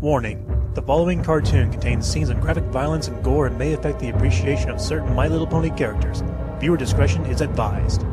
Warning: the following cartoon contains scenes of graphic violence and gore and may affect the appreciation of certain My Little Pony characters. Viewer discretion is advised.